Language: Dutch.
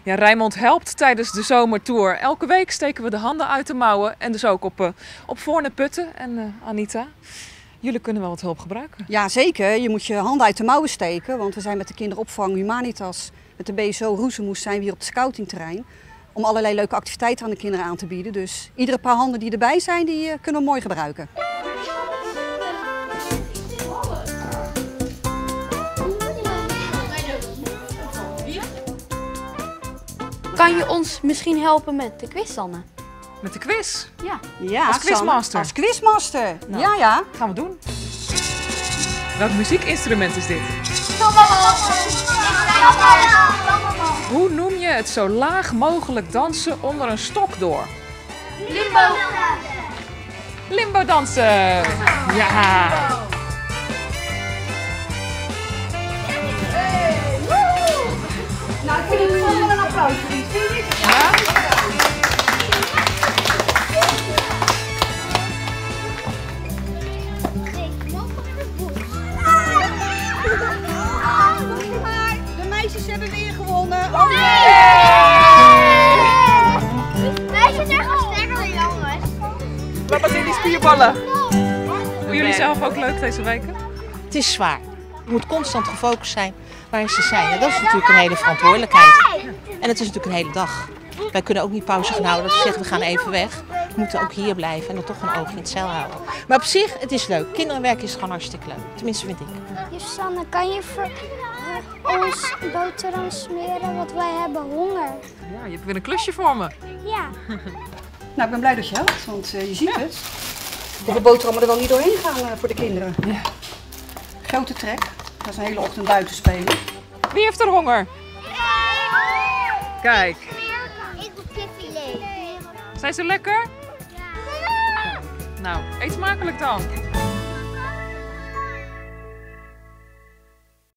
Ja, Rijnmond helpt tijdens de zomertour. Elke week steken we de handen uit de mouwen en dus ook op Voorne Putten. En Anita, jullie kunnen wel wat hulp gebruiken. Ja, zeker. Je moet je handen uit de mouwen steken, want we zijn met de kinderopvang Humanitas, met de BSO Roezemoes zijn we hier op het scoutingterrein om allerlei leuke activiteiten aan de kinderen aan te bieden. Dus iedere paar handen die erbij zijn, die kunnen we mooi gebruiken. Kan je ons misschien helpen met de quiz, Sanne? Met de quiz? Ja, als quizmaster. Sanne, als quizmaster. Nou, Ja. Gaan we doen. Welk muziekinstrument is dit? Hoe noem je het zo laag mogelijk dansen onder een stok door? Limbo. Limbo dansen! Ja! Nou, ik vind het wel een applaus voor iets. Vind je niet? Ja? De meisjes hebben weer gewonnen. Meisjes zijn gewoon sterker dan jongens. Wat zijn die spierballen? Vinden jullie zelf ook leuk deze weken? Het is zwaar. Je moet constant gefocust zijn waar ze zijn. En dat is natuurlijk een hele verantwoordelijkheid. En het is natuurlijk een hele dag. Wij kunnen ook niet pauze gaan houden dat we zeggen we gaan even weg. We moeten ook hier blijven en dan toch een oogje in het zeil houden. Maar op zich, het is leuk. Kinderenwerk is gewoon hartstikke leuk. Tenminste vind ik. Juf Sanne, kan je voor ons boterham smeren? Want wij hebben honger. Ja, je hebt weer een klusje voor me. Ja. Nou, ik ben blij dat je helpt, want je ziet het. De boterhammen er wel niet doorheen gaan voor de kinderen. Ja. Grote trek. Dat is een hele ochtend buiten spelen. Wie heeft er honger? Kijk, Ik wil kipfilet. zijn ze lekker? Nou, eet smakelijk dan.